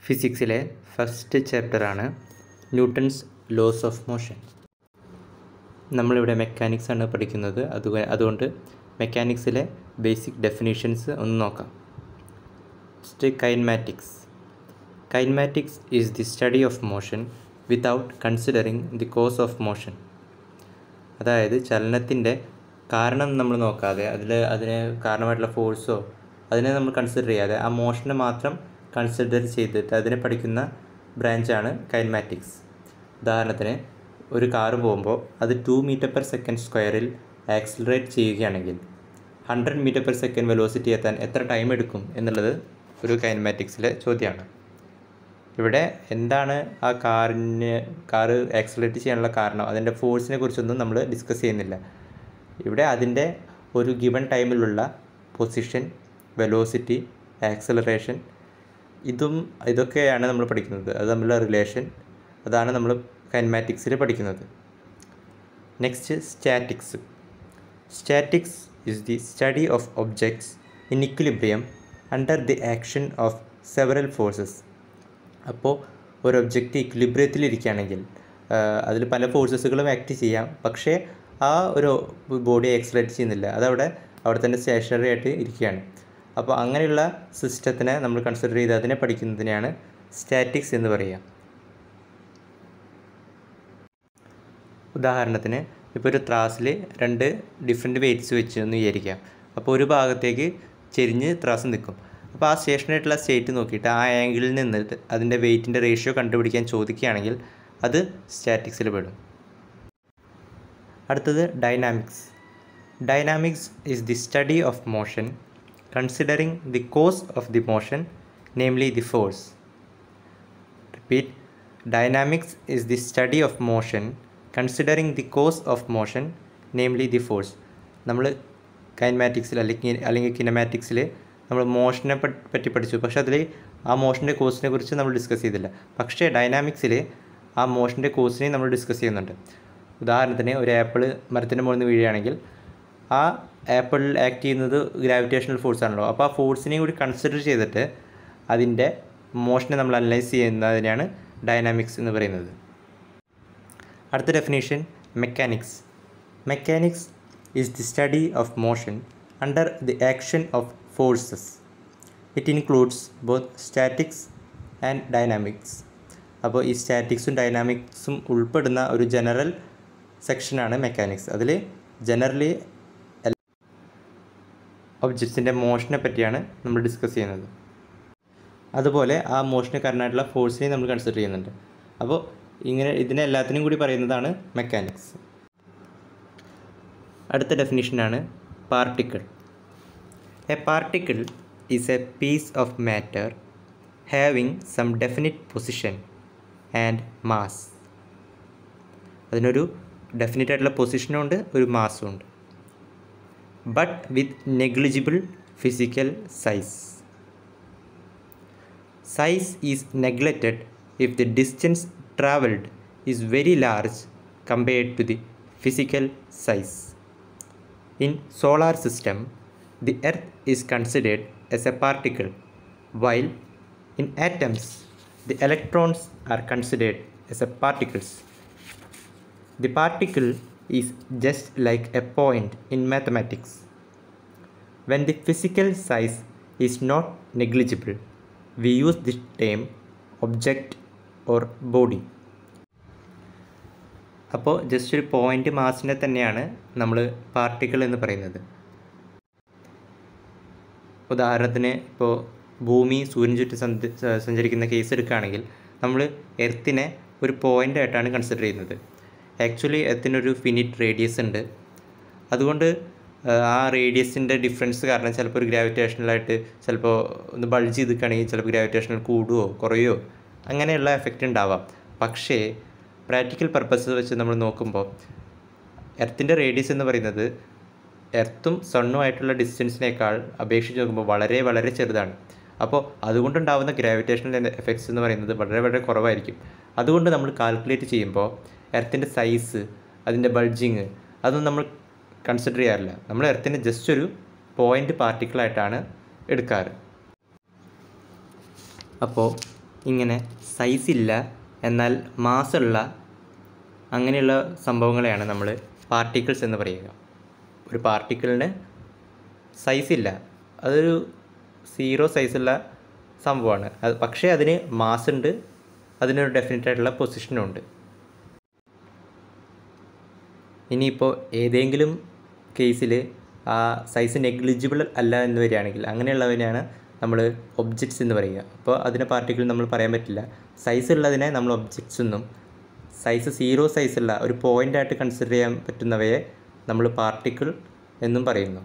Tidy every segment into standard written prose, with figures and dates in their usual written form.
ഫിസിക്സിലെ first ചാപ്റ്ററാണ് Newton's laws of motion. നമ്മളിവിടെ mechanics ആണ് പഠിക്കുന്നത്. അതുകൊണ്ട് മെക്കാനിക്സിലെ ബേസിക് ഡെഫിനിഷൻസ് ഒന്ന് നോക്കാം. First, kinematics. Kinematics is the study of motion without considering the cause of motion. അതായത് ചലനത്തിൻ്റെ കാരണം നമ്മൾ നോക്കാതെ, അതിന് കാരണമായിട്ടുള്ള ഫോഴ്സോ അതിനെ നമ്മൾ കൺസിഡർ ചെയ്യാതെ ആ മോഷനെ മാത്രം കൺസിഡർ ചെയ്തിട്ട് അതിനെ പഠിക്കുന്ന ബ്രാഞ്ചാണ് കൈനമാറ്റിക്സ്. ഉദാഹരണത്തിന്, ഒരു കാറ് പോകുമ്പോൾ അത് 2 മീറ്റർ/സെക്കൻഡ് ആക്സിലറേറ്റ് ചെയ്യുകയാണെങ്കിൽ 100 മീറ്റർ/സെക്കൻഡ് വെലോസിറ്റി എത്താൻ എത്ര ടൈം എടുക്കും എന്നുള്ളത് ഒരു കൈനമാറ്റിക്സിലെ ചോദ്യമാണ്. ഇവിടെ എന്താണ് ആ കാറ് ആക്സിലറേറ്റ് ചെയ്യാനുള്ള കാരണം, അതിൻ്റെ ഫോഴ്സിനെ കുറിച്ചൊന്നും നമ്മൾ ഡിസ്കസ് ചെയ്യുന്നില്ല. ഇവിടെ അതിൻ്റെ ഒരു ഗിവൺ ടൈമിലുള്ള പൊസിഷൻ, വെലോസിറ്റി, ആക്സിലറേഷൻ, ഇതൊക്കെയാണ് നമ്മൾ പഠിക്കുന്നത്. അത് തമ്മിലുള്ള റിലേഷൻ, അതാണ് നമ്മൾ കൈനമാറ്റിക്സിൽ പഠിക്കുന്നത്. Next, statics. Statics is the study of objects in equilibrium under the action of several forces. അപ്പോൾ ഒരു ഒബ്ജക്റ്റ് ഇക്വിലിബ്രിയത്തിലിരിക്കുകയാണെങ്കിൽ അതിൽ പല ഫോഴ്സസുകളും ആക്ട് ചെയ്യാം, പക്ഷേ ആ ഒരു ബോഡി ആക്സിലറേറ്റ് ചെയ്യുന്നില്ല, അവിടെ തന്നെ സ്റ്റേഷനറി ആയിട്ട് ഇരിക്കുകയാണ്. അപ്പോൾ അങ്ങനെയുള്ള സിസ്റ്റത്തിനെ നമ്മൾ കൺസിഡർ ചെയ്ത് അതിനെ പഠിക്കുന്നതിനെയാണ് സ്റ്റാറ്റിക്സ് എന്ന് പറയുക. ഉദാഹരണത്തിന്, ഇപ്പോൾ ഒരു ത്രാസിൽ 2 ഡിഫറെൻറ്റ് വെയ്റ്റ്സ് വെച്ച് എന്ന് വിചാരിക്കാം. അപ്പോൾ ഒരു ഭാഗത്തേക്ക് ചെരിഞ്ഞ് ത്രാസ് നിൽക്കും. അപ്പോൾ ആ സ്റ്റേഷനായിട്ടുള്ള സ്റ്റേറ്റ് നോക്കിയിട്ട് ആ ആംഗിളിൽ നിന്നിട്ട് അതിൻ്റെ വെയ്റ്റിൻ്റെ റേഷ്യോ കണ്ടുപിടിക്കാൻ ചോദിക്കുകയാണെങ്കിൽ അത് സ്റ്റാറ്റിക്സിൽ പെടും. അടുത്തത് dynamics. Dynamics is the study of motion considering the cause of the motion, namely the force. Repeat, dynamics is the study of motion considering the cause of motion, namely the force. നമ്മൾ കൈനമാറ്റിക്സിൽ അല്ലെങ്കിൽ കിനമാറ്റിക്സിൽ നമ്മൾ മോഷനെ പറ്റി പഠിച്ചു, പക്ഷേ അതിൽ ആ മോഷൻ്റെ കോസിനെ കുറിച്ച് നമ്മൾ ഡിസ്കസ് ചെയ്തില്ല. പക്ഷേ ഡൈനാമിക്സിൽ ആ മോഷൻ്റെ കോസിനെ നമ്മൾ ഡിസ്കസ് ചെയ്യുന്നുണ്ട്. ഉദാഹരണത്തിന്, ഒരു ആപ്പിൾ മരത്തിൻ്റെ മുകളിൽ നിന്ന് വീഴുകയാണെങ്കിൽ ആ ആപ്പിളിൽ ആക്ട് ചെയ്യുന്നത് ഗ്രാവിറ്റേഷണൽ ഫോഴ്സ് ആണല്ലോ. അപ്പോൾ ആ ഫോഴ്സിനെയും കൂടി കൺസിഡർ ചെയ്തിട്ട് അതിൻ്റെ മോഷനെ നമ്മൾ അനലൈസ് ചെയ്യുന്നതിനാണ് ഡൈനാമിക്സ് എന്ന് പറയുന്നത്. അടുത്ത definition, mechanics. Mechanics is the study of motion under the action of forces. It includes both statics and dynamics. അപ്പോൾ ഈ സ്റ്റാറ്റിക്സും ഡൈനാമിക്സും ഉൾപ്പെടുന്ന ഒരു ജനറൽ സെക്ഷനാണ് മെക്കാനിക്സ്. അതിൽ ജനറലി ഒബ്ജക്ട്സിൻ്റെ മോഷനെ പറ്റിയാണ് നമ്മൾ ഡിസ്കസ് ചെയ്യുന്നത്. അതുപോലെ ആ മോഷന് കാരണമായിട്ടുള്ള ഫോഴ്സിനെ നമ്മൾ കൺസിഡർ ചെയ്യുന്നുണ്ട്. അപ്പോൾ ഇതിനെ എല്ലാത്തിനും കൂടി പറയുന്നതാണ് മെക്കാനിക്സ്. അടുത്ത ഡെഫിനിഷനാണ് particle. A particle is a piece of matter having some definite position and mass. അതിനൊരു ഡെഫിനിറ്റ് ആയിട്ടുള്ള പൊസിഷനും ഉണ്ട്, ഒരു മാസും ഉണ്ട്. but with negligible physical size. Size is neglected if the distance travelled is very large compared to the physical size. In solar system, the earth is considered as a particle, while in atoms, the electrons are considered as a particles. The particle is just like a point in mathematics. When the physical size is not negligible, we use the term object or body. അപ്പോൾ just ഒരു point മാസിനെ തന്നെയാണ് നമ്മൾ particle എന്ന് പറയുന്നത്. ഉദാഹരണത്തിന്, ഇപ്പോൾ ഭൂമി സൂര്യന് ചുറ്റും സഞ്ചരിക്കുന്ന കേസ് എടുക്കുകയാണെങ്കിൽ നമ്മൾ എർത്തിനെ ഒരു പോയിൻ്റ് ആയിട്ടാണ് കൺസിഡർ ചെയ്യുന്നത്. ആക്ച്വലി എർത്തിനൊരു ഫിനിറ്റ് റേഡിയസ് ഉണ്ട്. അതുകൊണ്ട് ആ റേഡിയസിൻ്റെ ഡിഫറൻസ് കാരണം ചിലപ്പോൾ ഒരു ഗ്രാവിറ്റേഷണലായിട്ട് ചിലപ്പോൾ ഒന്ന് ബൾജ് ചെയ്ത് നിൽക്കുകയാണെങ്കിൽ ചിലപ്പോൾ ഗ്രാവിറ്റേഷണൽ കൂടുകയോ കുറയുകയോ അങ്ങനെയുള്ള എഫക്റ്റ് ഉണ്ടാവാം. പക്ഷേ പ്രാക്ടിക്കൽ പർപ്പസ് വെച്ച് നമ്മൾ നോക്കുമ്പോൾ എർത്തിൻ്റെ റേഡിയസ് എന്ന് പറയുന്നത് എർത്തും സണ്ണുമായിട്ടുള്ള ഡിസ്റ്റൻസിനേക്കാൾ അപേക്ഷിച്ച് നോക്കുമ്പോൾ വളരെ വളരെ ചെറുതാണ്. അപ്പോൾ അതുകൊണ്ടുണ്ടാകുന്ന ഗ്രാവിറ്റേഷണൽ എഫക്ട്സ് എന്ന് പറയുന്നത് വളരെ വളരെ കുറവായിരിക്കും. അതുകൊണ്ട് നമ്മൾ കാൽക്കുലേറ്റ് ചെയ്യുമ്പോൾ എർത്തിൻ്റെ സൈസ്, അതിൻ്റെ ബൾജിങ് അതൊന്നും നമ്മൾ കൺസിഡർ ചെയ്യാറില്ല. നമ്മൾ എർത്തിനെ ജസ്റ്റ് ഒരു പോയിൻ്റ് പാർട്ടിക്കിളായിട്ടാണ് എടുക്കാറ്. അപ്പോൾ ഇങ്ങനെ സൈസില്ല എന്നാൽ മാസ്സുള്ള അങ്ങനെയുള്ള സംഭവങ്ങളെയാണ് നമ്മൾ പാർട്ടിക്കിൾസ് എന്ന് പറയുക. ഒരു പാർട്ടിക്കിളിന് സൈസില്ല, അതൊരു 0 സൈസുള്ള സംഭവമാണ്. പക്ഷേ അതിന് മാസ് ഉണ്ട്, അതിനൊരു ഡെഫിനറ്റ് ആയിട്ടുള്ള പൊസിഷനും ഉണ്ട്. ഇനിയിപ്പോൾ ഏതെങ്കിലും കേസിൽ ആ സൈസ് നെഗ്ലിജിബിൾ അല്ല എന്ന് വരികയാണെങ്കിൽ അങ്ങനെയുള്ളവരെയാണ് നമ്മൾ ഒബ്ജക്ട്സ് എന്ന് പറയുക. അപ്പോൾ അതിനെ പാർട്ടിക്കിൾ നമ്മൾ പറയാൻ പറ്റില്ല. സൈസ് ഉള്ളതിനെ നമ്മൾ ഒബ്ജക്ട്സ് എന്നും, സൈസ് 0 സൈസുള്ള ഒരു പോയിൻ്റായിട്ട് കൺസിഡർ ചെയ്യാൻ പറ്റുന്നവയെ നമ്മൾ പാർട്ടിക്കിൾ എന്നും പറയുന്നു.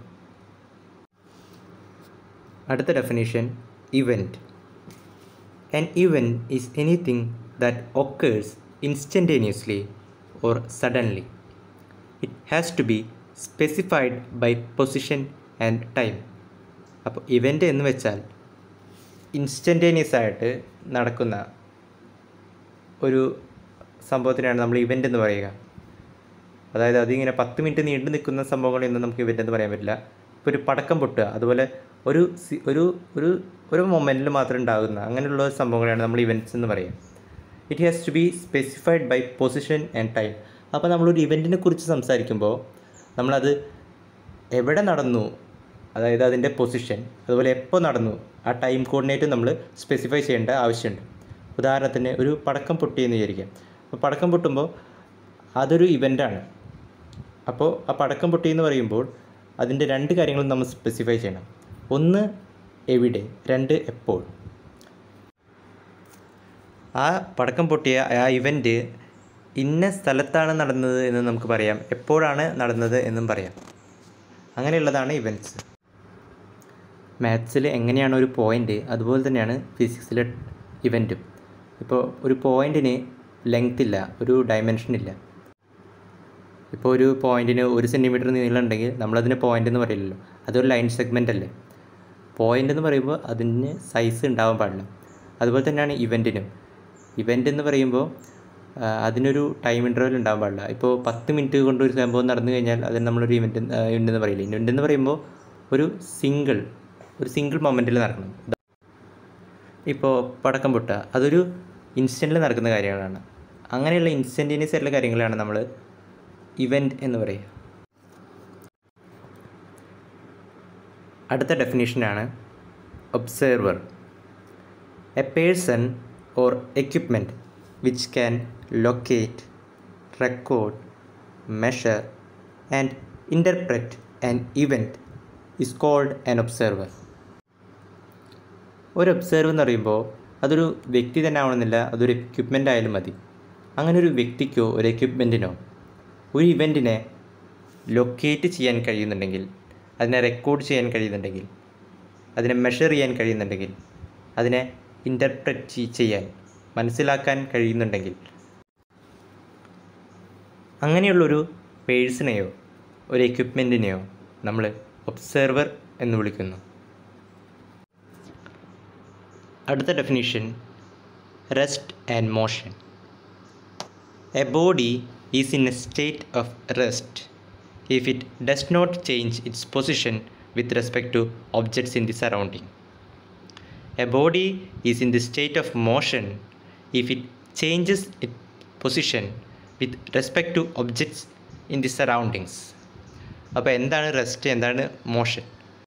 അടുത്ത definition, event. An event is anything that occurs instantaneously or suddenly. It has to be specified by position and time. അപ്പോൾ ഇവൻ്റ് എന്ന് വെച്ചാൽ ഇൻസ്റ്റൻറ്റേനിയസ് ആയിട്ട് നടക്കുന്ന ഒരു സംഭവത്തിനാണ് നമ്മൾ ഇവൻ്റ് എന്ന് പറയുക. അതായത് അതിങ്ങനെ 10 മിനിറ്റ് നീണ്ടു നിൽക്കുന്ന സംഭവങ്ങളൊന്നും നമുക്ക് ഇവൻ്റ് എന്ന് പറയാൻ പറ്റില്ല. ഇപ്പോൾ ഒരു പടക്കം പൊട്ടുക, അതുപോലെ ഒരു ഒരു മൊമെൻറ്റിൽ മാത്രം ഉണ്ടാകുന്ന അങ്ങനെയുള്ള സംഭവങ്ങളാണ് നമ്മൾ ഇവൻറ്റ്സ് എന്ന് പറയുക. It has to be specified by position and time. അപ്പോൾ നമ്മളൊരു ഇവൻറ്റിനെ കുറിച്ച് സംസാരിക്കുമ്പോൾ നമ്മളത് എവിടെ നടന്നു, അതായത് അതിൻ്റെ പൊസിഷൻ, അതുപോലെ എപ്പോൾ നടന്നു, ആ ടൈം കോർഡിനേറ്റ് നമ്മൾ സ്പെസിഫൈ ചെയ്യേണ്ട ആവശ്യമുണ്ട്. ഉദാഹരണത്തിന് ഒരു പടക്കം പൊട്ടിയെന്ന് വിചാരിക്കാം. അപ്പോൾ പടക്കം പൊട്ടുമ്പോൾ അതൊരു ഇവൻ്റാണ്. അപ്പോൾ ആ പടക്കം പൊട്ടിയെന്ന് പറയുമ്പോൾ അതിൻ്റെ 2 കാര്യങ്ങളും നമ്മൾ സ്പെസിഫൈ ചെയ്യണം. 1 എവിടെ, 2 എപ്പോൾ. ആ പടക്കം പൊട്ടിയ ആ ഇവൻ്റ് ഇന്ന സ്ഥലത്താണ് നടന്നത് എന്ന് നമുക്ക് പറയാം, എപ്പോഴാണ് നടന്നത് എന്നും പറയാം. അങ്ങനെയുള്ളതാണ് ഇവൻറ്റ്സ്. മാത്സിൽ എങ്ങനെയാണ് ഒരു പോയിൻ്റ്, അതുപോലെ തന്നെയാണ് ഫിസിക്സിലെ ഇവൻറ്റും. ഇപ്പോൾ ഒരു പോയിൻറ്റിന് ലെങ്ത് ഇല്ല, ഒരു ഡയമെൻഷൻ ഇല്ല. ഇപ്പോൾ ഒരു പോയിൻറ്റിന് 1 സെൻറ്റിമീറ്റർ നീളം ഉണ്ടെങ്കിൽ നമ്മളതിന് പോയിൻ്റ് എന്ന് പറയില്ലല്ലോ, അതൊരു ലൈൻ സെഗ്മെൻ്റ് അല്ലേ. പോയിൻ്റ് എന്ന് പറയുമ്പോൾ അതിന് സൈസ് ഉണ്ടാവാൻ പാടില്ല. അതുപോലെ തന്നെയാണ് ഇവൻറ്റിനും. ഇവൻ്റ് എന്ന് പറയുമ്പോൾ അതിനൊരു ടൈം ഇൻ്റർവെൽ ഉണ്ടാകാൻ പാടില്ല. ഇപ്പോൾ 10 മിനിറ്റ് കൊണ്ട് ഒരു സംഭവം നടന്നു കഴിഞ്ഞാൽ അതിന് നമ്മളൊരു ഇവൻ്റ് എന്ന് പറയില്ല. ഇവൻ്റ് എന്ന് പറയുമ്പോൾ ഒരു സിംഗിൾ മൊമെൻറ്റിൽ നടക്കണം. ഇപ്പോൾ പടക്കം പൊട്ടുക, അതൊരു ഇൻസ്റ്റൻറ്റിൽ നടക്കുന്ന കാര്യങ്ങളാണ്. അങ്ങനെയുള്ള ഇൻസ്റ്റൻറ്റേനിയസ് ആയിട്ടുള്ള കാര്യങ്ങളാണ് നമ്മൾ ഇവൻ്റ് എന്ന് പറയുക. അടുത്ത ഡെഫിനിഷനാണ് observer. A person or equipment which can locate, record, measure and interpret an event is called an observer. ഒരു ഒബ്സർവർ എന്ന് പറയുമ്പോൾ അതൊരു വ്യക്തി തന്നെ ആവണമെന്നില്ല, അതൊരു എക്യുപ്മെൻ്റ് ആയാലും മതി. അങ്ങനെ ഒരു വ്യക്തിക്കോ ഒരു എക്യുപ്മെൻറ്റിനോ ഒരു ഇവൻറ്റിനെ ലൊക്കേറ്റ് ചെയ്യാൻ കഴിയുന്നുണ്ടെങ്കിൽ, അതിനെ റെക്കോർഡ് ചെയ്യാൻ കഴിയുന്നുണ്ടെങ്കിൽ, അതിനെ മെഷർ ചെയ്യാൻ കഴിയുന്നുണ്ടെങ്കിൽ, അതിനെ ഇൻ്റർപ്രറ്റ് ചെയ്യാൻ, മനസ്സിലാക്കാൻ കഴിയുന്നുണ്ടെങ്കിൽ, അങ്ങനെയുള്ളൊരു പേഴ്സണെയോ ഒരു എക്യുപ്മെൻറ്റിനെയോ നമ്മൾ ഒബ്സർവർ എന്ന് വിളിക്കുന്നു. അടുത്ത definition, rest and motion. A body is in a state of rest if it does not change its position with respect to objects in the surrounding. A body is in the state of motion if it changes its position with respect to objects in the surroundings. അപ്പോൾ എന്താണ് rest, എന്താണ് motion?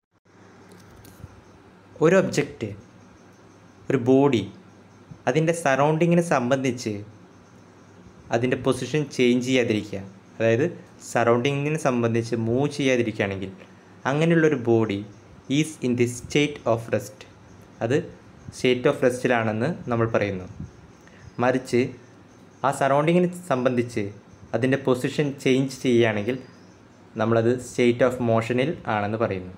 ഒരു object, ഒരു body അതിൻ്റെ സറൗണ്ടിങ്ങിനെ സംബന്ധിച്ച് അതിൻ്റെ position change ചെയ്യാതിരിക്കുക, അതായത് സറൗണ്ടിങ്ങിനെ സംബന്ധിച്ച് മൂവ് ചെയ്യാതിരിക്കുകയാണെങ്കിൽ അങ്ങനെയുള്ളൊരു body is in the state of rest. അത് സ്റ്റേറ്റ് ഓഫ് റെസ്റ്റിലാണെന്ന് നമ്മൾ പറയുന്നു. മറിച്ച് ആ സറൗണ്ടിങ്ങിനെ സംബന്ധിച്ച് അതിൻ്റെ പൊസിഷൻ ചേഞ്ച് ചെയ്യുകയാണെങ്കിൽ നമ്മളത് സ്റ്റേറ്റ് ഓഫ് മോഷനിൽ ആണെന്ന് പറയുന്നു.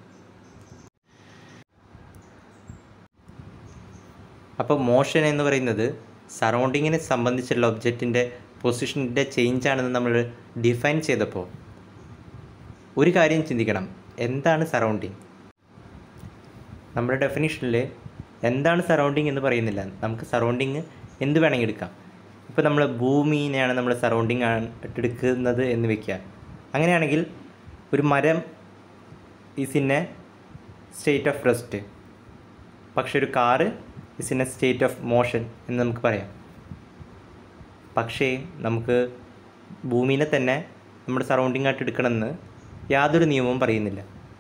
അപ്പോൾ മോഷൻ എന്ന് പറയുന്നത് സറൗണ്ടിങ്ങിനെ സംബന്ധിച്ചുള്ള ഒബ്ജക്റ്റിൻ്റെ പൊസിഷൻ്റെ ചേഞ്ച് ആണെന്ന് നമ്മൾ ഡിഫൈൻ ചെയ്തപ്പോൾ ഒരു കാര്യം ചിന്തിക്കണം, എന്താണ് സറൗണ്ടിങ്? നമ്മുടെ ഡെഫിനിഷനിൽ എന്താണ് സറൗണ്ടിങ് എന്ന് പറയുന്നില്ല. നമുക്ക് സറൗണ്ടിങ് എന്ത് വേണമെങ്കിൽ എടുക്കാം. ഇപ്പോൾ നമ്മൾ ഭൂമിനെയാണ് നമ്മൾ സറൗണ്ടിങ് ആയിട്ട് എടുക്കുന്നത് എന്ന് വയ്ക്കുക. അങ്ങനെയാണെങ്കിൽ ഒരു മരം is in a state of rest. പക്ഷെ ഒരു car is in a state of motion എന്ന് നമുക്ക് പറയാം. പക്ഷേ നമുക്ക് ഭൂമിനെ തന്നെ നമ്മുടെ സറൗണ്ടിങ് ആയിട്ട് എടുക്കണമെന്ന് യാതൊരു നിയമവും പറയുന്നില്ല.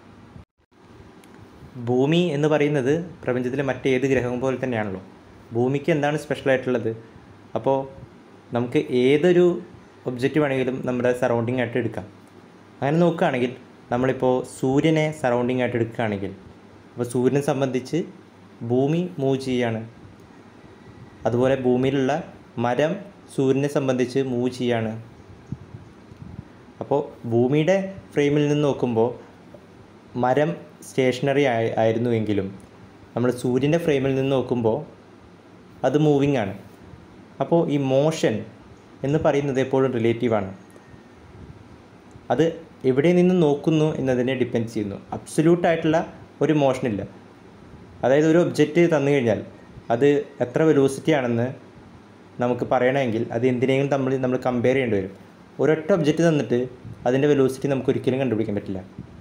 ഭൂമി എന്ന് പറയുന്നത് പ്രപഞ്ചത്തിലെ മറ്റേത് ഗ്രഹം പോലെ തന്നെയാണല്ലോ. ഭൂമിക്ക് എന്താണ് സ്പെഷ്യലായിട്ടുള്ളത്? അപ്പോൾ നമുക്ക് ഏതൊരു ഒബ്ജക്റ്റ് വേണമെങ്കിലും നമ്മുടെ സറൗണ്ടിങ് ആയിട്ട് എടുക്കാം. അങ്ങനെ നോക്കുകയാണെങ്കിൽ നമ്മളിപ്പോൾ സൂര്യനെ സറൗണ്ടിങ് ആയിട്ട് എടുക്കുകയാണെങ്കിൽ, അപ്പോൾ സൂര്യനെ സംബന്ധിച്ച് ഭൂമി മൂവ് ചെയ്യുകയാണ്. അതുപോലെ ഭൂമിയിലുള്ള മരം സൂര്യനെ സംബന്ധിച്ച് മൂവ് ചെയ്യുകയാണ്. അപ്പോൾ ഭൂമിയുടെ ഫ്രെയിമിൽ നിന്ന് നോക്കുമ്പോൾ മരം സ്റ്റേഷനറി ആയിരുന്നുവെങ്കിലും നമ്മൾ സൂര്യൻ്റെ ഫ്രെയിമിൽ നിന്ന് നോക്കുമ്പോൾ അത് മൂവിങ് ആണ്. അപ്പോൾ ഈ മോഷൻ എന്ന് പറയുന്നത് എപ്പോഴും റിലേറ്റീവാണ്. അത് എവിടെ നിന്ന് നോക്കുന്നു എന്നതിനെ ഡിപ്പെൻഡ് ചെയ്യുന്നു. അബ്സല്യൂട്ടായിട്ടുള്ള ഒരു മോഷനില്ല. അതായത് ഒരു ഒബ്ജക്റ്റ് തന്നു കഴിഞ്ഞാൽ അത് എത്ര വെലോസിറ്റി ആണെന്ന് നമുക്ക് പറയണമെങ്കിൽ അത് എന്തിനേയും നമ്മൾ കമ്പയർ ചെയ്യേണ്ടി വരും. ഒരൊറ്റ ഒബ്ജക്റ്റ് തന്നിട്ട് അതിൻ്റെ വെലോസിറ്റി നമുക്ക് ഒരിക്കലും കണ്ടുപിടിക്കാൻ പറ്റില്ല.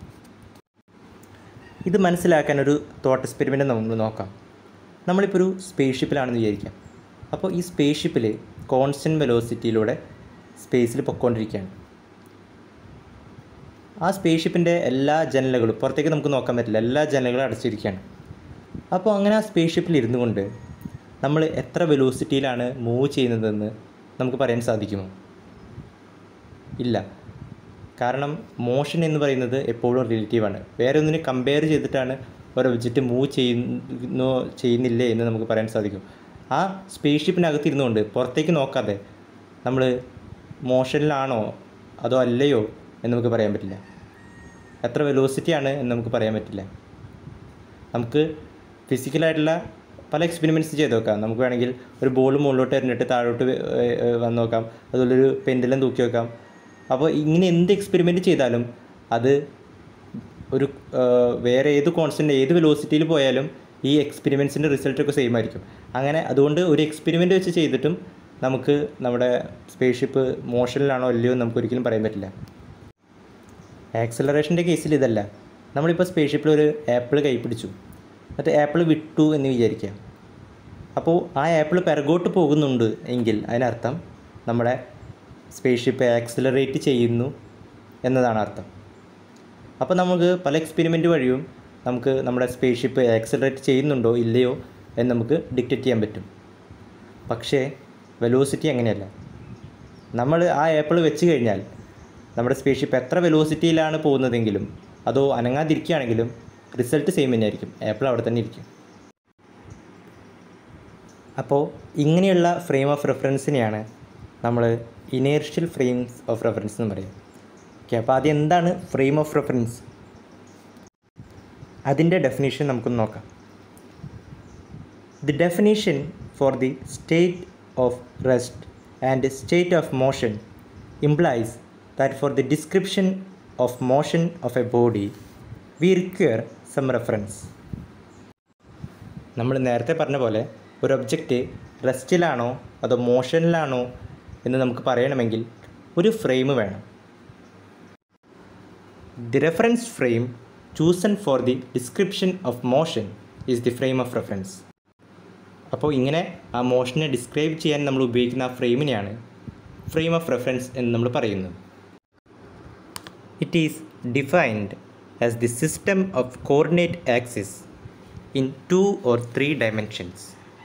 ഇത് മനസ്സിലാക്കാൻ ഒരു തോട്ട് എക്സ്പെരിമെൻറ്റ് നമ്മൾ നോക്കാം. നമ്മളിപ്പോൾ ഒരു സ്പേസ് ഷിപ്പിലാണെന്ന് വിചാരിക്കാം. അപ്പോൾ ഈ സ്പേസ് ഷിപ്പിൽ കോൺസ്റ്റൻറ്റ് വെലോസിറ്റിയിലൂടെ സ്പേസിൽ പൊയ്ക്കൊണ്ടിരിക്കുകയാണ്. ആ സ്പേസ് ഷിപ്പിൻ്റെ എല്ലാ ജനലുകളും പുറത്തേക്ക് നമുക്ക് നോക്കാൻ പറ്റില്ല, എല്ലാ ജനലുകളും അടച്ചിരിക്കുകയാണ്. അപ്പോൾ അങ്ങനെ ആ സ്പേസ് ഷിപ്പിൽ ഇരുന്നു കൊണ്ട് നമ്മൾ എത്ര വെലോസിറ്റിയിലാണ് മൂവ് ചെയ്യുന്നതെന്ന് നമുക്ക് പറയാൻ സാധിക്കുമോ? ഇല്ല. കാരണം മോഷൻ എന്ന് പറയുന്നത് എപ്പോഴും റിലേറ്റീവാണ്. വേറെ ഒന്നിനെ കമ്പയർ ചെയ്തിട്ടാണ് ഒരു ഒബ്ജക്റ്റ് മൂവ് ചെയ്യുന്നില്ലേ എന്ന് നമുക്ക് പറയാൻ സാധിക്കും. ആ സ്പേസ് ഷിപ്പിനകത്ത് ഇരുന്നുകൊണ്ട് പുറത്തേക്ക് നോക്കാതെ നമ്മൾ മോഷനിലാണോ അതോ അല്ലയോ എന്ന് നമുക്ക് പറയാൻ പറ്റില്ല. എത്ര വെലോസിറ്റിയാണ് എന്ന് നമുക്ക് പറയാൻ പറ്റില്ല. നമുക്ക് ഫിസിക്കലായിട്ടുള്ള പല എക്സ്പെരിമെൻറ്റ്സ് ചെയ്ത് നോക്കാം. നമുക്ക് വേണമെങ്കിൽ ഒരു ബോൾ മുകളിലോട്ട് എറിഞ്ഞിട്ട് താഴോട്ട് വന്ന് നോക്കാം. അതുപോലൊരു പെൻഡലം തൂക്കി വെക്കാം. അപ്പോൾ ഇങ്ങനെ എന്ത് എക്സ്പെരിമെൻറ്റ് ചെയ്താലും അത് ഒരു വേറെ ഏത് കോൺസ്റ്റൻ്റ് ഏത് വെലോസിറ്റിയിൽ പോയാലും ഈ എക്സ്പെരിമെൻറ്റ്സിൻ്റെ റിസൾട്ടൊക്കെ സെയിം ആയിരിക്കും. അങ്ങനെ അതുകൊണ്ട് ഒരു എക്സ്പെരിമെൻറ്റ് വെച്ച് ചെയ്തിട്ടും നമുക്ക് നമ്മുടെ സ്പേസ് ഷിപ്പ് മോഷനിലാണോ അല്ലയോ എന്ന് നമുക്കൊരിക്കലും പറയാൻ പറ്റില്ല. ആക്സലറേഷൻ്റെ കേസിൽ ഇതല്ല. നമ്മളിപ്പോൾ സ്പേസ് ഷിപ്പിൽ ഒരു ആപ്പിൾ കൈ പിടിച്ചു, എന്നിട്ട് ആപ്പിൾ വിട്ടു എന്ന് വിചാരിക്കുക. അപ്പോൾ ആ ആപ്പിൾ പിറകോട്ട് പോകുന്നുണ്ട് എങ്കിൽ അതിനർത്ഥം നമ്മുടെ സ്പേസ് ഷിപ്പ് ആക്സിലറേറ്റ് ചെയ്യുന്നു എന്നതാണ് അർത്ഥം. അപ്പോൾ നമുക്ക് പല എക്സ്പെരിമെൻറ്റ് വഴിയും നമുക്ക് നമ്മുടെ സ്പേസ് ഷിപ്പ് ആക്സിലറേറ്റ് ചെയ്യുന്നുണ്ടോ ഇല്ലയോ എന്ന് നമുക്ക് ഡിക്റ്റേറ്റ് ചെയ്യാൻ പറ്റും. പക്ഷേ വെലോസിറ്റി അങ്ങനെയല്ല. നമ്മൾ ആ ആപ്പിൾ വെച്ച് കഴിഞ്ഞാൽ നമ്മുടെ സ്പേസ് ഷിപ്പ് എത്ര വെലോസിറ്റിയിലാണ് പോകുന്നതെങ്കിലും അതോ അനങ്ങാതിരിക്കുകയാണെങ്കിലും റിസൾട്ട് സെയിം തന്നെയായിരിക്കും. ആപ്പിൾ അവിടെ തന്നെ ഇരിക്കും. അപ്പോൾ ഇങ്ങനെയുള്ള ഫ്രെയിം ഓഫ് റെഫറൻസിനെയാണ് നമ്മൾ ഇനേർഷ്യൽ ഫ്രെയിംസ് ഓഫ് റെഫറൻസ് എന്ന് പറയും. ഓക്കെ, അപ്പോൾ ആദ്യം എന്താണ് ഫ്രെയിം ഓഫ് റെഫറൻസ്? അതിൻ്റെ ഡെഫിനേഷൻ നമുക്കൊന്ന് നോക്കാം. The definition for the state of rest and state of motion implies that for the description of motion of a body we require some reference. നമ്മൾ നേരത്തെ പറഞ്ഞ പോലെ ഒരു ഒബ്ജക്റ്റ് റെസ്റ്റിലാണോ അതോ മോഷനിലാണോ എന്ന് നമുക്ക് പറയണമെങ്കിൽ ഒരു ഫ്രെയിം വേണം. The reference frame chosen for the description of motion is the frame of reference. അപ്പോൾ ഇങ്ങനെ ആ മോഷനെ ഡിസ്ക്രൈബ് ചെയ്യാൻ നമ്മൾ ഉപയോഗിക്കുന്ന ആ ഫ്രെയിമിനെയാണ് ഫ്രെയിം ഓഫ് റെഫറൻസ് എന്ന് നമ്മൾ പറയുന്നത്. It is defined as the system of coordinate axes in 2 or 3 dimensions.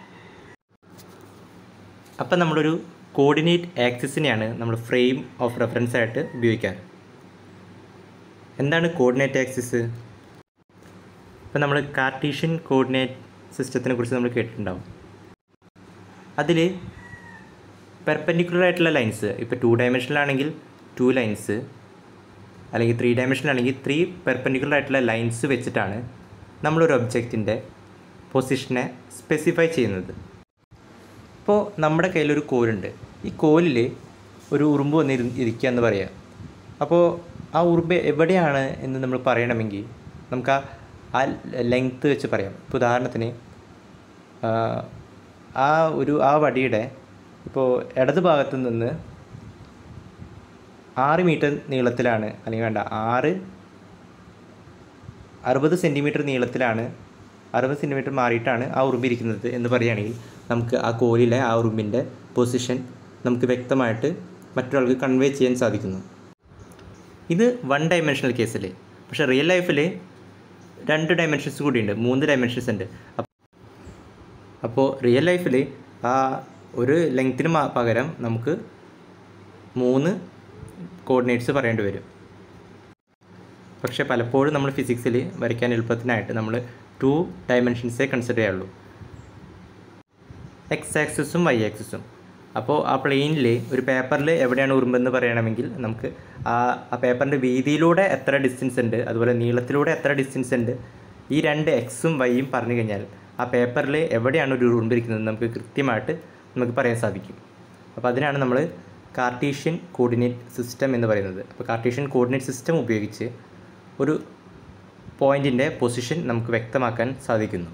അപ്പോൾ നമ്മളൊരു കോർഡിനേറ്റ് ആക്സിസിനെയാണ് നമ്മൾ ഫ്രെയിം ഓഫ് റെഫറൻസ് ആയിട്ട് ഉപയോഗിക്കാറ്. എന്താണ് കോർഡിനേറ്റ് ആക്സിസ്? ഇപ്പോൾ നമ്മൾ കാർട്ടീഷ്യൻ കോർഡിനേറ്റ് സിസ്റ്റത്തിനെ കുറിച്ച് നമ്മൾ കേട്ടിട്ടുണ്ടാവും. അതിൽ പെർപെൻഡിക്കുലർ ആയിട്ടുള്ള ലൈൻസ്, ഇപ്പോൾ 2 ഡയമെൻഷനിലാണെങ്കിൽ 2 ലൈൻസ്, അല്ലെങ്കിൽ 3 ഡയമെൻഷനിലാണെങ്കിൽ 3 പെർപെൻഡിക്കുലർ ആയിട്ടുള്ള ലൈൻസ് വെച്ചിട്ടാണ് നമ്മളൊരു ഒബ്ജക്റ്റിൻ്റെ പൊസിഷനെ സ്പെസിഫൈ ചെയ്യുന്നത്. ഇപ്പോൾ നമ്മുടെ കയ്യിലൊരു കോലുണ്ട്. ഈ കോലിൽ ഒരു ഉറുമ്പ് വന്ന് ഇരിക്കുക എന്ന് പറയുക. അപ്പോൾ ആ ഉറുമ്പ് എവിടെയാണ് എന്ന് നമ്മൾ പറയണമെങ്കിൽ നമുക്ക് ആ ലെങ്ത്ത് വെച്ച് പറയാം. ഇപ്പോൾ ഉദാഹരണത്തിന് ആ വടിയുടെ ഇപ്പോൾ ഇടത് ഭാഗത്ത് നിന്ന് 6 മീറ്റർ നീളത്തിലാണ്, അല്ലെങ്കിൽ വേണ്ട 60 സെൻറ്റിമീറ്റർ നീളത്തിലാണ് 60 സെൻറ്റിമീറ്റർ മാറിയിട്ടാണ് ആ ഉറുമ്പ് ഇരിക്കുന്നത് എന്ന് പറയുകയാണെങ്കിൽ നമുക്ക് ആ കോലിലെ ആ ഉറുമ്പിൻ്റെ പൊസിഷൻ നമുക്ക് വ്യക്തമായിട്ട് മറ്റൊരാൾക്ക് കൺവേ ചെയ്യാൻ സാധിക്കുന്നു. ഇത് 1 ഡയമെൻഷണൽ കേസിൽ. പക്ഷേ റിയൽ ലൈഫിൽ 2 ഡയമെൻഷൻസ് കൂടിയുണ്ട്, 3 ഡയമെൻഷൻസ് ഉണ്ട്. അപ്പോൾ റിയൽ ലൈഫിൽ ആ ഒരു ലെങ്ത്തിന് പകരം നമുക്ക് 3 കോർഡിനേറ്റ്സ് പറയേണ്ടി വരും. പക്ഷേ പലപ്പോഴും നമ്മൾ ഫിസിക്സിൽ വരയ്ക്കാൻ എളുപ്പത്തിനായിട്ട് നമ്മൾ 2 ഡയമെൻഷൻസേ കൺസിഡർ ചെയ്യുള്ളൂ, എക്സ് ആക്സിസും വൈ ആക്സിസും. അപ്പോൾ ആ പ്ലെയിനിൽ ഒരു പേപ്പറിൽ എവിടെയാണ് ഉറുമ്പെന്ന് പറയണമെങ്കിൽ നമുക്ക് ആ പേപ്പറിൻ്റെ വീതിയിലൂടെ എത്ര ഡിസ്റ്റൻസ് ഉണ്ട്, അതുപോലെ നീളത്തിലൂടെ എത്ര ഡിസ്റ്റൻസ് ഉണ്ട്, ഈ 2 എക്സും വൈയും പറഞ്ഞു കഴിഞ്ഞാൽ ആ പേപ്പറിൽ എവിടെയാണ് ഒരു ഉറുമ്പിരിക്കുന്നത് നമുക്ക് കൃത്യമായിട്ട് നമുക്ക് പറയാൻ സാധിക്കും. അപ്പോൾ അതിനാണ് നമ്മൾ കാർട്ടീഷ്യൻ കോർഡിനേറ്റ് സിസ്റ്റം എന്ന് പറയുന്നത്. അപ്പോൾ കാർട്ടീഷ്യൻ കോർഡിനേറ്റ് സിസ്റ്റം ഉപയോഗിച്ച് ഒരു പോയിൻറ്റിൻ്റെ പൊസിഷൻ നമുക്ക് വ്യക്തമാക്കാൻ സാധിക്കുന്നു.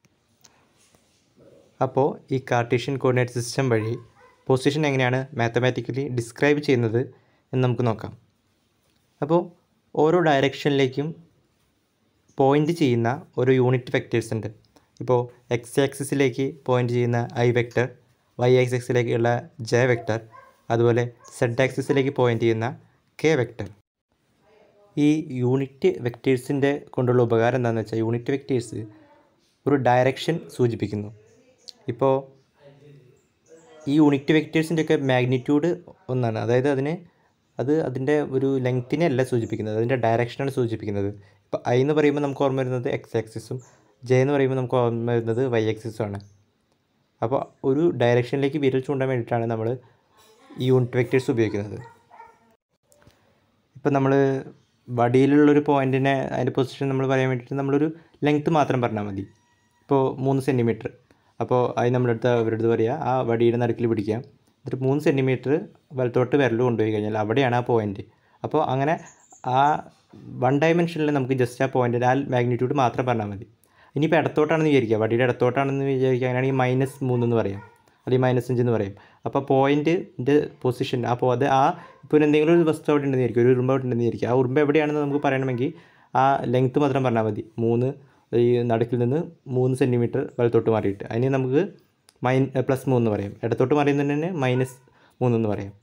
അപ്പോൾ ഈ കാർട്ടീഷ്യൻ കോർഡിനേറ്റ് സിസ്റ്റം വഴി പൊസിഷൻ എങ്ങനെയാണ് മാത്തമാറ്റിക്കലി ഡിസ്ക്രൈബ് ചെയ്യുന്നത് എന്ന് നമുക്ക് നോക്കാം. അപ്പോൾ ഓരോ ഡയറക്ഷനിലേക്കും പോയിൻ്റ് ചെയ്യുന്ന ഒരു യൂണിറ്റ് വെക്റ്റേഴ്സ് ഉണ്ട്. ഇപ്പോൾ എക്സ് ആക്സിസിലേക്ക് പോയിൻ്റ് ചെയ്യുന്ന ഐ വെക്റ്റർ, വൈ ആക്സിസിലേക്കുള്ള ജെ വെക്റ്റർ, അതുപോലെ സെഡ് ആക്സിസിലേക്ക് പോയിൻ്റ് ചെയ്യുന്ന കെ വെക്റ്റർ. ഈ യൂണിറ്റ് വെക്റ്റേഴ്സിൻ്റെ കൊണ്ടുള്ള ഉപകാരം എന്താണെന്ന് വെച്ചാൽ യൂണിറ്റ് വെക്റ്റേഴ്സ് ഒരു ഡയറക്ഷൻ സൂചിപ്പിക്കുന്നു. ഇപ്പോൾ ഈ യൂണിറ്റ് വെക്റ്റേഴ്സിൻ്റെയൊക്കെ മാഗ്നിറ്റ്യൂഡ് ഒന്നാണ്, അതായത് അതിൻ്റെ ഒരു ലെങ്ത്തിനെ അല്ല സൂചിപ്പിക്കുന്നത്, അതിൻ്റെ ഡയറക്ഷനാണ് സൂചിപ്പിക്കുന്നത്. ഇപ്പോൾ ഐ എന്ന് പറയുമ്പോൾ നമുക്ക് ഓർമ്മ വരുന്നത് എക്സ് ആക്സിസും ജെ എന്ന് പറയുമ്പോൾ നമുക്ക് ഓർമ്മ വരുന്നത് വൈ ആക്സിസും ആണ്. അപ്പോൾ ഒരു ഡയറക്ഷനിലേക്ക് വിരൽ ചൂണ്ടാൻ വേണ്ടിയിട്ടാണ് നമ്മൾ ഈ യൂണിറ്റ് വെക്റ്റേഴ്സ് ഉപയോഗിക്കുന്നത്. ഇപ്പോൾ നമ്മൾ വടിയിലുള്ളൊരു പോയിൻറ്റിനെ അതിൻ്റെ പൊസിഷൻ നമ്മൾ പറയാൻ വേണ്ടിയിട്ട് നമ്മളൊരു ലെങ്ത്ത് മാത്രം പറഞ്ഞാൽ മതി. ഇപ്പോൾ 3 സെൻറ്റിമീറ്റർ. അപ്പോൾ അത് അവരുടെ പറയുക ആ വടിയുടെ നടുക്കിൽ പിടിക്കുക, എന്നിട്ട് 3 സെൻറ്റിമീറ്റർ വലത്തോട്ട് വിരൽ കൊണ്ടുപോയി കഴിഞ്ഞാൽ അവിടെയാണ് ആ പോയിൻറ്റ്. അപ്പോൾ അങ്ങനെ ആ 1 ഡയമെൻഷനിൽ നമുക്ക് ജസ്റ്റ് ആ പോയിൻറ്റിൻ്റെ ആ മാഗ്നിറ്റ്യൂഡ് മാത്രം പറഞ്ഞാൽ മതി. ഇനിയിപ്പോൾ ഇടത്തോട്ടാണെന്ന് വിചാരിക്കുക, വടിയുടെ ഇടത്തോട്ടാണെന്ന് വിചാരിക്കുക, അങ്ങനെയാണെങ്കിൽ -3 എന്ന് പറയാം, അല്ലെങ്കിൽ -5 എന്ന് പറയാം. അപ്പോൾ പോയിൻറ്റിൻ്റെ പൊസിഷൻ അപ്പോൾ ഇപ്പോൾ എന്തെങ്കിലും ഒരു വസ്തു അവിടെ ഉണ്ടെന്ന് വിചാരിക്കും, ഒരു ഉറുമ്പ് അവിടെ ഉണ്ടെന്ന് വിചാരിക്കുക, ആ ഉറുമ്പ് എവിടെയാണെന്ന് നമുക്ക് പറയണമെങ്കിൽ ആ ലെങ്ത്ത് മാത്രം പറഞ്ഞാൽ മതി. ഈ നടുക്കിൽ നിന്ന് 3 സെൻറ്റിമീറ്റർ വലത്തോട്ട് മാറിയിട്ട് അതിന് നമുക്ക് +3 എന്ന് പറയാം. ഇടത്തോട്ട് മാറിയതിന് -3 എന്ന് പറയാം.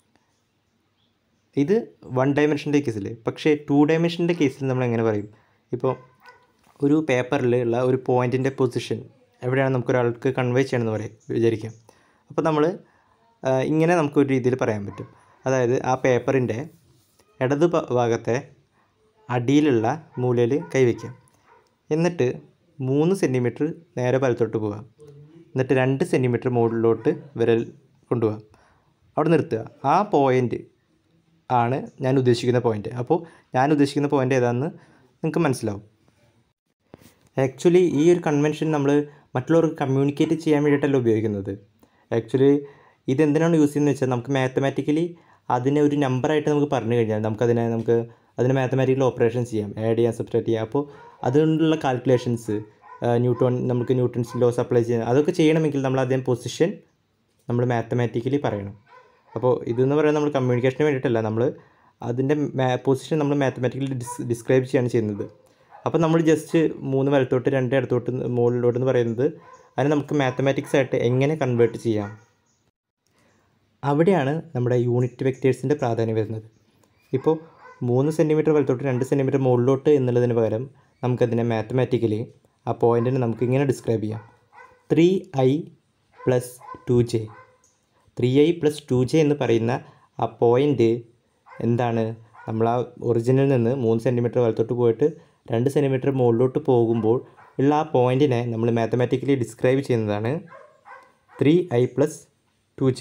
ഇത് 1 ഡയമെൻഷൻ്റെ കേസിൽ. പക്ഷേ 2 ഡയമെൻഷൻ്റെ കേസിൽ നമ്മൾ എങ്ങനെ പറയും? ഇപ്പോൾ ഒരു പേപ്പറിൽ ഉള്ള ഒരു പോയിൻറ്റിൻ്റെ പൊസിഷൻ എവിടെയാണ് നമുക്കൊരാൾക്ക് കൺവേ ചെയ്യണമെന്ന് വിചാരിക്കാം. അപ്പോൾ നമ്മൾ ഇങ്ങനെ നമുക്കൊരു രീതിയിൽ പറയാൻ പറ്റും. അതായത് ആ പേപ്പറിൻ്റെ ഇടത് ഭാഗത്തെ അടിയിലുള്ള മൂലയിൽ കൈവയ്ക്കാം, എന്നിട്ട് 3 സെൻറ്റിമീറ്റർ നേരെ വലത്തോട്ട് പോകാം, എന്നിട്ട് 2 സെൻറ്റിമീറ്റർ മുകളിലോട്ട് വിരൽ കൊണ്ടുപോകാം, അവിടെ നിർത്തുക. ആ പോയിൻ്റ് ആണ് ഞാൻ ഉദ്ദേശിക്കുന്ന പോയിൻ്റ്. അപ്പോൾ ഞാൻ ഉദ്ദേശിക്കുന്ന പോയിൻ്റ് ഏതാണെന്ന് നിങ്ങൾക്ക് മനസ്സിലാവും. ആക്ച്വലി ഈ ഒരു കൺവെൻഷൻ നമ്മൾ മറ്റുള്ളവർക്ക് കമ്മ്യൂണിക്കേറ്റ് ചെയ്യാൻ വേണ്ടിയിട്ടല്ല ഉപയോഗിക്കുന്നത്. ആക്ച്വലി ഇതെന്തിനാണ് യൂസ് ചെയ്യുന്നത് വെച്ചാൽ നമുക്ക് മാത്തമാറ്റിക്കലി അതിനെ ഒരു നമ്പറായിട്ട് നമുക്ക് പറഞ്ഞു കഴിഞ്ഞാൽ അതിനെ മാത്തമാറ്റിക്കൽ ഓപ്പറേഷൻസ് ചെയ്യാം, ആഡ് ചെയ്യാം, സബ്ട്രാക്ട് ചെയ്യാം. അപ്പോൾ അതുകൊണ്ടുള്ള കാൽക്കുലേഷൻസ് നമുക്ക് ന്യൂട്ടൺസ് ലോസ് അപ്ലൈ ചെയ്യാം. അതൊക്കെ ചെയ്യണമെങ്കിൽ നമ്മൾ അതിൻ്റെ പൊസിഷൻ നമ്മൾ മാത്തമാറ്റിക്കലി പറയണം. അപ്പോൾ ഇതെന്ന് പറയുന്നത് നമ്മൾ കമ്മ്യൂണിക്കേഷന് വേണ്ടിയിട്ടല്ല, നമ്മൾ അതിൻ്റെ പൊസിഷൻ നമ്മൾ മാത്തമാറ്റിക്കലി ഡിസ്ക്രൈബ് ചെയ്യാണ് ചെയ്യുന്നത്. അപ്പോൾ നമ്മൾ ജസ്റ്റ് 3 വലത്തോട്ട് 2 ഇടത്തോട്ട് മുകളിലോട്ട് എന്ന് പറയുന്നത് അതിനെ നമുക്ക് മാത്തമാറ്റിക്സ് ആയിട്ട് എങ്ങനെ കൺവേർട്ട് ചെയ്യാം, അവിടെയാണ് നമ്മുടെ യൂണിറ്റ് വെക്റ്റേഴ്സിൻ്റെ പ്രാധാന്യം വരുന്നത്. ഇപ്പോൾ 3 സെൻറ്റിമീറ്റർ വലത്തോട്ട് 2 സെൻറ്റിമീറ്റർ മുകളിലോട്ട് എന്നുള്ളതിന് പകരം നമുക്കതിനെ മാത്തമാറ്റിക്കലി ആ പോയിൻറ്റിനെ നമുക്ക് ഇങ്ങനെ ഡിസ്ക്രൈബ് ചെയ്യാം: 3i + 2j. 3i + 2j എന്ന് പറയുന്ന ആ പോയിൻ്റ് എന്താണ്? നമ്മൾ ആ ഒറിജിനിൽ നിന്ന് 3 സെൻറ്റിമീറ്റർ വലത്തോട്ട് പോയിട്ട് 2 സെൻറ്റിമീറ്റർ മുകളിലോട്ട് പോകുമ്പോൾ ഉള്ള ആ പോയിൻറ്റിനെ നമ്മൾ മാത്തമാറ്റിക്കലി ഡിസ്ക്രൈബ് ചെയ്യുന്നതാണ് 3i + 2j.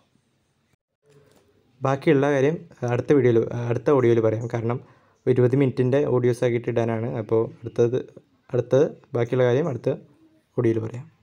ബാക്കിയുള്ള കാര്യം അടുത്ത ഓഡിയോയിൽ പറയാം. കാരണം 20 മിനിറ്റിൻ്റെ ഓഡിയോസ് ആക്കിയിട്ട് ഇടാനാണ്. അപ്പോൾ അടുത്തത് ബാക്കിയുള്ള കാര്യം അടുത്ത ഓഡിയോയിൽ പറയാം.